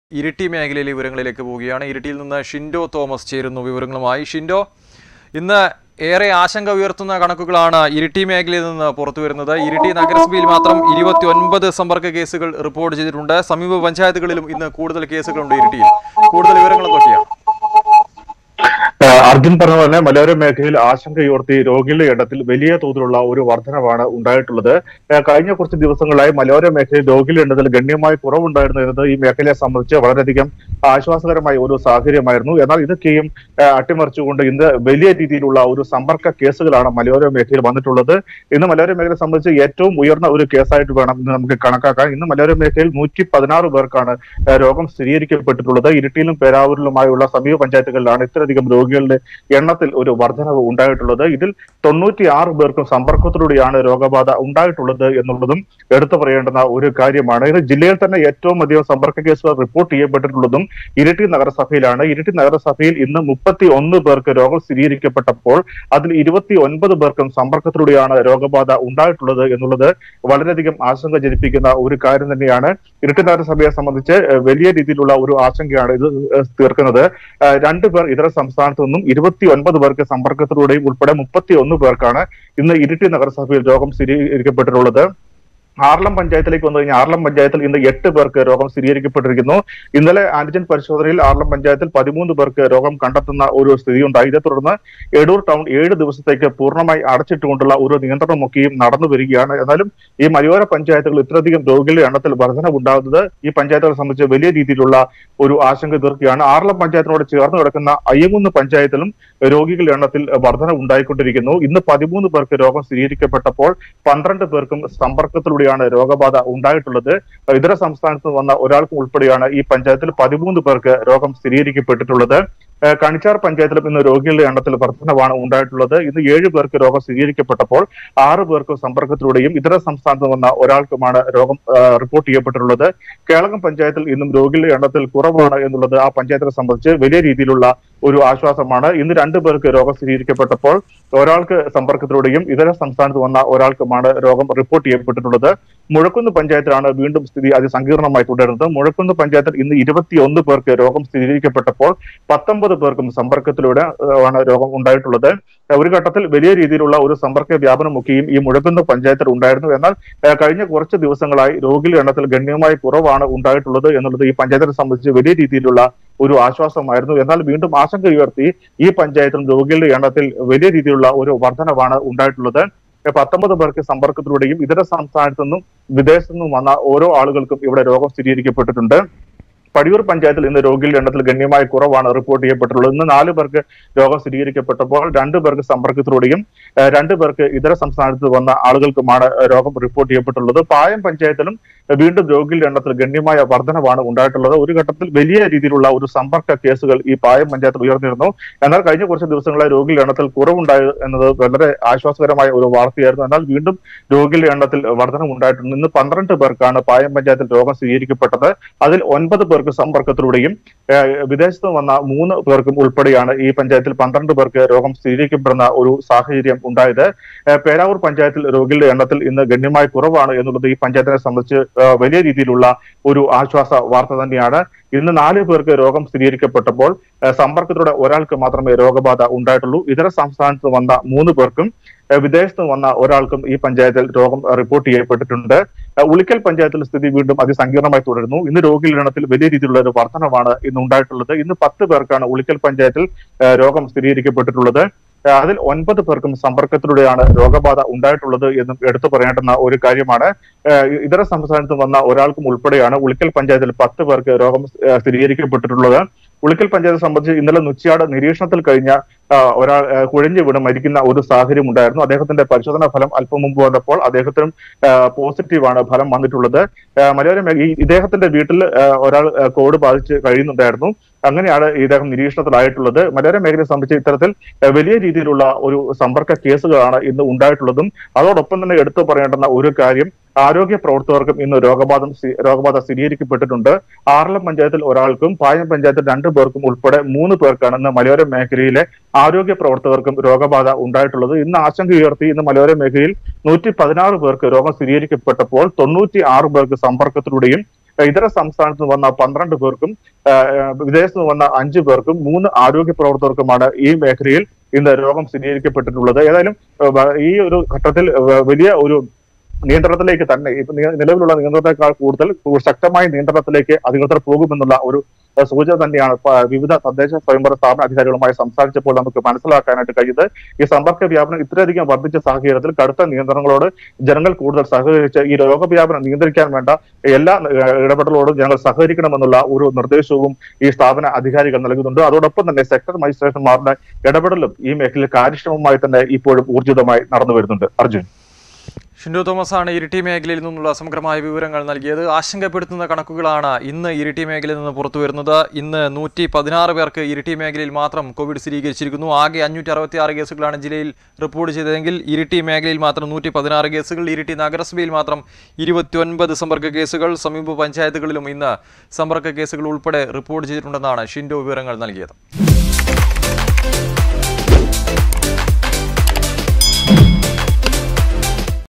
ഇരിട്ടി മേഖലയിലെ വിവരങ്ങളിലേക്ക് പോവുകയാണ്. ഇരിട്ടിയിൽ നിന്ന് ഷിൻഡോ തോമസ് ചേരുന്നു വിവരങ്ങളുമായി. ഷിൻഡോ, ഇന്ന് ഏറെ ആശങ്ക ഉയർത്തുന്ന കണക്കുകളാണ് ഇരിട്ടി മേഖലയിൽ നിന്ന് പുറത്തു വരുന്നത്. ഇരിട്ടി നഗരസഭയിൽ മാത്രം 29 സമ്പർക്ക കേസുകൾ റിപ്പോർട്ട് ചെയ്തിട്ടുണ്ട്. സമീപ പഞ്ചായത്തുകളിലും ഇന്ന് കൂടുതൽ കേസുകളുണ്ട്. ഇരിട്ടിയിൽ കൂടുതൽ വിവരങ്ങൾ എന്തൊക്കെയാണ്? അർജുൻ പറഞ്ഞ പോലെ മലയോര മേഖലയിൽ ആശങ്കയുയർത്തി രോഗികളുടെ എണ്ണത്തിൽ വലിയ തോതിലുള്ള ഒരു വർധനവാണ് ഉണ്ടായിട്ടുള്ളത്. കഴിഞ്ഞ കുറച്ച് ദിവസങ്ങളായി മലയോര മേഖലയിൽ രോഗികളുടെ എണ്ണത്തിൽ ഗണ്യമായി കുറവുണ്ടായിരുന്നു എന്നത് ഈ മേഖലയെ സംബന്ധിച്ച് വളരെയധികം ആശ്വാസകരമായ ഒരു സാഹചര്യമായിരുന്നു. എന്നാൽ ഇതൊക്കെയും അട്ടിമറിച്ചുകൊണ്ട് ഇന്ന് വലിയ രീതിയിലുള്ള ഒരു സമ്പർക്ക കേസുകളാണ് മലയോര മേഖലയിൽ വന്നിട്ടുള്ളത്. ഇന്ന് മലയോര മേഖലയെ സംബന്ധിച്ച് ഏറ്റവും ഉയർന്ന ഒരു കേസായിട്ട് വേണം ഇന്ന് നമുക്ക് കണക്കാക്കാൻ. ഇന്ന് മലയോര മേഖലയിൽ 116 പേർക്കാണ് രോഗം സ്ഥിരീകരിക്കപ്പെട്ടിട്ടുള്ളത്. ഇരിട്ടിയിലും പേരാവൂരിലുമായുള്ള സമീപ പഞ്ചായത്തുകളിലാണ് ഇത്രയധികം രോഗികളുടെ എണ്ണത്തിൽ ഒരു വർധനവ് ഉണ്ടായിട്ടുള്ളത്. ഇതിൽ 96 പേർക്കും സമ്പർക്കത്തിലൂടെയാണ് രോഗബാധ ഉണ്ടായിട്ടുള്ളത് എന്നുള്ളതും എടുത്തു പറയേണ്ടുന്ന ഒരു കാര്യമാണ്. ഇത് ജില്ലയിൽ തന്നെ ഏറ്റവും അധികം സമ്പർക്ക കേസുകൾ റിപ്പോർട്ട് ചെയ്യപ്പെട്ടിട്ടുള്ളതും ഇരിട്ടി നഗരസഭയിലാണ്. ഇരിട്ടി നഗരസഭയിൽ ഇന്ന് 31 പേർക്ക് രോഗം സ്ഥിരീകരിക്കപ്പെട്ടപ്പോൾ അതിൽ 29 പേർക്കും സമ്പർക്കത്തിലൂടെയാണ് രോഗബാധ ഉണ്ടായിട്ടുള്ളത് എന്നുള്ളത് വളരെയധികം ആശങ്ക ജനിപ്പിക്കുന്ന ഒരു കാര്യം തന്നെയാണ്. ഇരിട്ടി നഗരസഭയെ സംബന്ധിച്ച് വലിയ രീതിയിലുള്ള ഒരു ആശങ്കയാണ് ഇത് തീർക്കുന്നത്. 2 പേർ ഇതര സംസ്ഥാനത്തു നിന്നും 29 പേർക്ക് സമ്പർക്കത്തിലൂടെയും ഉൾപ്പെടെ 31 പേർക്കാണ് ഇന്ന് ഇരിട്ടി നഗരസഭയിൽ രോഗം സ്ഥിരീകരിക്കപ്പെട്ടിട്ടുള്ളത്. ആർളം പഞ്ചായത്തിലേക്ക് വന്നു കഴിഞ്ഞാൽ ആർളം പഞ്ചായത്തിൽ ഇന്ന് 8 പേർക്ക് രോഗം സ്ഥിരീകരിക്കപ്പെട്ടിരിക്കുന്നു. ഇന്നലെ ആന്റിജൻ പരിശോധനയിൽ ആർളം പഞ്ചായത്തിൽ 13 പേർക്ക് രോഗം കണ്ടെത്തുന്ന ഒരു സ്ഥിതി ഉണ്ടായി. ഇതേ തുടർന്ന് എടൂർ ടൗൺ 7 ദിവസത്തേക്ക് പൂർണ്ണമായി അടച്ചിട്ടുകൊണ്ടുള്ള ഒരു നിയന്ത്രണമൊക്കെയും നടന്നു വരികയാണ്. എന്നാലും ഈ മലയോര പഞ്ചായത്തുകൾ ഇത്രയധികം രോഗികളുടെ എണ്ണത്തിൽ വർധനവുണ്ടാകുന്നത് ഈ പഞ്ചായത്തുകളെ സംബന്ധിച്ച് വലിയ രീതിയിലുള്ള ഒരു ആശങ്ക തീർക്കുകയാണ്. ആർളം പഞ്ചായത്തിനോട് ചേർന്ന് കിടക്കുന്ന അയ്യങ്കുന്ന് പഞ്ചായത്തിലും രോഗികളുടെ എണ്ണത്തിൽ വർധന ഉണ്ടായിക്കൊണ്ടിരിക്കുന്നു. ഇന്ന് 13 പേർക്ക് രോഗം സ്ഥിരീകരിക്കപ്പെട്ടപ്പോൾ 12 പേർക്കും സമ്പർക്കത്തിലൂടെ രോഗബാധ ഉണ്ടായിട്ടുള്ളത്. ഇതര സംസ്ഥാനത്ത് വന്ന ഒരാൾക്കും ഉൾപ്പെടെയാണ് ഈ പഞ്ചായത്തിൽ 13 പേർക്ക് രോഗം സ്ഥിരീകരിക്കപ്പെട്ടിട്ടുള്ളത്. കണിച്ചാർ പഞ്ചായത്തിലും ഇന്ന് രോഗികളുടെ എണ്ണത്തിൽ വർധനവാണ് ഉണ്ടായിട്ടുള്ളത്. ഇന്ന് 7 പേർക്ക് രോഗം സ്ഥിരീകരിക്കപ്പെട്ടപ്പോൾ 6 പേർക്ക് സമ്പർക്കത്തിലൂടെയും ഇതര സംസ്ഥാനത്ത് വന്ന ഒരാൾക്കുമാണ് രോഗം റിപ്പോർട്ട് ചെയ്യപ്പെട്ടിട്ടുള്ളത്. കേളകം പഞ്ചായത്തിൽ ഇന്നും രോഗികളുടെ എണ്ണത്തിൽ കുറവാണ് എന്നുള്ളത് ആ പഞ്ചായത്തിനെ സംബന്ധിച്ച് വലിയ രീതിയിലുള്ള ഒരു ആശ്വാസമാണ്. ഇന്ന് 2 പേർക്ക് രോഗം സ്ഥിരീകരിക്കപ്പെട്ടപ്പോൾ ഒരാൾക്ക് സമ്പർക്കത്തിലൂടെയും ഇതര സംസ്ഥാനത്ത് വന്ന ഒരാൾക്കുമാണ് രോഗം റിപ്പോർട്ട് ചെയ്യപ്പെട്ടിട്ടുള്ളത്. മുഴക്കുന്ന് പഞ്ചായത്തിലാണ് വീണ്ടും സ്ഥിതി അതിസങ്കീർണമായി തുടരുന്നത്. മുഴക്കുന്ന് പഞ്ചായത്തിൽ ഇന്ന് 21 പേർക്ക് രോഗം സ്ഥിരീകരിക്കപ്പെട്ടപ്പോൾ 19 പേർക്കും സമ്പർക്കത്തിലൂടെ ആണ് രോഗം ഉണ്ടായിട്ടുള്ളത്. ഒരു ഘട്ടത്തിൽ വലിയ രീതിയിലുള്ള ഒരു സമ്പർക്ക വ്യാപനമൊക്കെയും ഈ മുഴക്കുന്ന് പഞ്ചായത്തിൽ ഉണ്ടായിരുന്നു. എന്നാൽ കഴിഞ്ഞ കുറച്ച് ദിവസങ്ങളായി രോഗികളുടെ എണ്ണത്തിൽ ഗണ്യമായി കുറവാണ് ഉണ്ടായിട്ടുള്ളത് എന്നുള്ളത് ഈ പഞ്ചായത്തിനെ സംബന്ധിച്ച് വലിയ രീതിയിലുള്ള ഒരു ആശ്വാസമായിരുന്നു. എന്നാൽ വീണ്ടും ആശങ്ക ഉയർത്തി ഈ പഞ്ചായത്തിലും രോഗികളുടെ എണ്ണത്തിൽ വലിയ രീതിയിലുള്ള ഒരു വർധനവാണ് ഉണ്ടായിട്ടുള്ളത്. 19 പേർക്ക് സമ്പർക്കത്തിലൂടെയും ഇതര സംസ്ഥാനത്തു നിന്നും വിദേശത്തു നിന്നും വന്ന ഓരോ ആളുകൾക്കും ഇവിടെ രോഗം സ്ഥിരീകരിക്കപ്പെട്ടിട്ടുണ്ട്. പടിയൂർ പഞ്ചായത്തിൽ ഇന്ന് രോഗികളുടെ എണ്ണത്തിൽ ഗണ്യമായ കുറവാണ് റിപ്പോർട്ട് ചെയ്യപ്പെട്ടുള്ളത്. ഇന്ന് 4 പേർക്ക് രോഗം സ്ഥിരീകരിക്കപ്പെട്ടപ്പോൾ 2 പേർക്ക് സമ്പർക്കത്തിലൂടെയും 2 പേർക്ക് ഇതര സംസ്ഥാനത്ത് വന്ന ആളുകൾക്കുമാണ് രോഗം റിപ്പോർട്ട് ചെയ്യപ്പെട്ടുള്ളത്. പായം പഞ്ചായത്തിലും വീണ്ടും രോഗികളുടെ എണ്ണത്തിൽ ഗണ്യമായ വർധനവാണ് ഉണ്ടായിട്ടുള്ളത്. ഒരു ഘട്ടത്തിൽ വലിയ രീതിയിലുള്ള ഒരു സമ്പർക്ക കേസുകൾ ഈ പായം പഞ്ചായത്തിൽ ഉയർന്നിരുന്നു. എന്നാൽ കഴിഞ്ഞ കുറച്ച് ദിവസങ്ങളായി രോഗികളുടെ എണ്ണത്തിൽ കുറവുണ്ടായി എന്നത് വളരെ ആശ്വാസകരമായ ഒരു വാർത്തയായിരുന്നു. എന്നാൽ വീണ്ടും രോഗികളുടെ എണ്ണത്തിൽ വർധനം ഉണ്ടായിട്ടുണ്ട്. ഇന്ന് 12 പേർക്കാണ് പായം പഞ്ചായത്തിൽ രോഗം സ്ഥിരീകരിക്കപ്പെട്ടത്. അതിൽ 9 പേർക്ക് സമ്പർക്കത്തിലൂടെയും വിദേശത്ത് വന്ന 3 പേർക്കും ഉൾപ്പെടെയാണ് ഈ പഞ്ചായത്തിൽ 12 പേർക്ക് രോഗം സ്ഥിരീകരിക്കപ്പെടുന്ന ഒരു സാഹചര്യം ഉണ്ടായത്. പേരാവൂർ പഞ്ചായത്തിൽ രോഗികളുടെ എണ്ണത്തിൽ ഇന്ന് ഗണ്യമായി കുറവാണ് എന്നുള്ളത് ഈ പഞ്ചായത്തിനെ സംബന്ധിച്ച് വലിയ രീതിയിലുള്ള ഒരു ആശ്വാസ വാർത്ത തന്നെയാണ്. ഇന്ന് 4 പേർക്ക് രോഗം സ്ഥിരീകരിക്കപ്പെട്ടപ്പോൾ സമ്പർക്കത്തിലൂടെ ഒരാൾക്ക് മാത്രമേ രോഗബാധ ഉണ്ടായിട്ടുള്ളൂ. ഇതര സംസ്ഥാനത്ത് വന്ന 3 പേർക്കും വിദേശത്ത് വന്ന ഒരാൾക്കും ഈ പഞ്ചായത്തിൽ രോഗം റിപ്പോർട്ട് ചെയ്യപ്പെട്ടിട്ടുണ്ട്. ഉളിക്കൽ പഞ്ചായത്തിൽ സ്ഥിതി വീണ്ടും അതിസങ്കീർണമായി തുടരുന്നു. ഇന്ന് രോഗികളുടെ എണ്ണത്തിൽ വലിയ രീതിയിലുള്ള ഒരു വർധനവാണ് ഇന്ന് ഉണ്ടായിട്ടുള്ളത്. ഇന്ന് 10 പേർക്കാണ് ഉളിക്കൽ പഞ്ചായത്തിൽ രോഗം സ്ഥിരീകരിക്കപ്പെട്ടിട്ടുള്ളത്. അതിൽ 9 പേർക്കും സമ്പർക്കത്തിലൂടെയാണ് രോഗബാധ ഉണ്ടായിട്ടുള്ളത് എന്നും എടുത്തു പറയേണ്ടുന്ന ഒരു കാര്യമാണ്. ഇതര സംസ്ഥാനത്ത് വന്ന ഒരാൾക്കും ഉൾപ്പെടെയാണ് ഉളിക്കൽ പഞ്ചായത്തിൽ 10 പേർക്ക് രോഗം സ്ഥിരീകരിക്കപ്പെട്ടിട്ടുള്ളത്. ഉളിക്കൽ പഞ്ചായത്തെ സംബന്ധിച്ച് ഇന്നലെ നുച്ചിയാട് നിരീക്ഷണത്തിൽ കഴിഞ്ഞ ഒരാൾ കുഴഞ്ഞു വീണ് മരിക്കുന്ന ഒരു സാഹചര്യം ഉണ്ടായിരുന്നു. അദ്ദേഹത്തിന്റെ പരിശോധനാ ഫലം അല്പം മുമ്പ് വന്നപ്പോൾ അദ്ദേഹത്തിനും പോസിറ്റീവാണ് ഫലം വന്നിട്ടുള്ളത്. മലയോര ഇദ്ദേഹത്തിന്റെ വീട്ടിൽ ഒരാൾ കോവിഡ് ബാധിച്ച് കഴിയുന്നുണ്ടായിരുന്നു. അങ്ങനെയാണ് ഇദ്ദേഹം നിരീക്ഷണത്തിലായിട്ടുള്ളത്. മലയോര മേഖലയെ സംബന്ധിച്ച് ഇത്തരത്തിൽ വലിയ രീതിയിലുള്ള ഒരു സമ്പർക്ക കേസുകളാണ് ഇന്ന് ഉണ്ടായിട്ടുള്ളതും. അതോടൊപ്പം തന്നെ എടുത്തു പറയേണ്ടുന്ന ഒരു കാര്യം, ആരോഗ്യ പ്രവർത്തകർക്കും ഇന്ന് രോഗബാധ സ്ഥിരീകരിക്കപ്പെട്ടിട്ടുണ്ട്. ആർളം പഞ്ചായത്തിൽ ഒരാൾക്കും പായം പഞ്ചായത്തിൽ 2 പേർക്കും ഉൾപ്പെടെ 3 പേർക്കാണ് ഇന്ന് മലയോര മേഖലയിലെ ആരോഗ്യ പ്രവർത്തകർക്കും രോഗബാധ ഉണ്ടായിട്ടുള്ളത്. ഇന്ന് ആശങ്ക ഉയർത്തി ഇന്ന് മലയോര മേഖലയിൽ 116 പേർക്ക് രോഗം സ്ഥിരീകരിക്കപ്പെട്ടപ്പോൾ 96 പേർക്ക് സമ്പർക്കത്തിലൂടെയും ഇതര സംസ്ഥാനത്ത് നിന്ന് വന്ന 12 പേർക്കും വിദേശത്ത് നിന്ന് വന്ന 5 പേർക്കും 3 ആരോഗ്യ പ്രവർത്തകർക്കുമാണ് ഈ മേഖലയിൽ ഇന്ന് രോഗം സ്ഥിരീകരിക്കപ്പെട്ടിട്ടുള്ളത്. ഏതായാലും ഈ ഒരു ഘട്ടത്തിൽ വലിയ ഒരു നിയന്ത്രണത്തിലേക്ക് തന്നെ ഇപ്പൊ നിലവിലുള്ള നിയന്ത്രണത്തെക്കാൾ കൂടുതൽ ശക്തമായ നിയന്ത്രണത്തിലേക്ക് അധികൃതർ പോകുമെന്നുള്ള ഒരു സൂചന തന്നെയാണ് വിവിധ തദ്ദേശ സ്വയംഭരണ സ്ഥാപന അധികാരികളുമായി സംസാരിച്ചപ്പോൾ നമുക്ക് മനസ്സിലാക്കാനായിട്ട് കഴിയുന്നത്. ഈ സമ്പർക്ക വ്യാപനം ഇത്രയധികം വർദ്ധിച്ച സാഹചര്യത്തിൽ കടുത്ത നിയന്ത്രണങ്ങളോട് ജനങ്ങൾ കൂടുതൽ സഹകരിച്ച് ഈ രോഗവ്യാപനം നിയന്ത്രിക്കാൻ വേണ്ട എല്ലാ ഇടപെടലോടും ജനങ്ങൾ സഹകരിക്കണമെന്നുള്ള ഒരു നിർദ്ദേശവും ഈ സ്ഥാപന അധികാരികൾ നൽകുന്നുണ്ട്. അതോടൊപ്പം തന്നെ സെക്ടർ മജിസ്ട്രേറ്റർമാരുടെ ഇടപെടലും ഈ മേഖലയിൽ കാര്യക്ഷമമായി തന്നെ ഇപ്പോഴും ഊർജിതമായി നടന്നു വരുന്നുണ്ട്. അർജുൻ. ഷിൻഡോ തോമസ് ആണ് ഇരിട്ടി മേഖലയിൽ നിന്നുള്ള സമഗ്രമായ വിവരങ്ങൾ നൽകിയത്. ആശങ്കപ്പെടുത്തുന്ന കണക്കുകളാണ് ഇന്ന് ഇരിട്ടി മേഖലയിൽ നിന്ന് പുറത്തു വരുന്നത്. ഇന്ന് 116 പേർക്ക് ഇരിട്ടി മേഖലയിൽ മാത്രം കോവിഡ് സ്ഥിരീകരിച്ചിരിക്കുന്നു. ആകെ 566 കേസുകളാണ് ജില്ലയിൽ റിപ്പോർട്ട് ചെയ്തതെങ്കിൽ ഇരിട്ടി മേഖലയിൽ മാത്രം 116 കേസുകൾ. ഇരിട്ടി നഗരസഭയിൽ മാത്രം 29 സമ്പർക്ക കേസുകൾ. സമീപ പഞ്ചായത്തുകളിലും ഇന്ന് സമ്പർക്ക കേസുകൾ ഉൾപ്പെടെ റിപ്പോർട്ട് ചെയ്തിട്ടുണ്ടെന്നാണ് ഷിൻഡോ വിവരങ്ങൾ നൽകിയത്.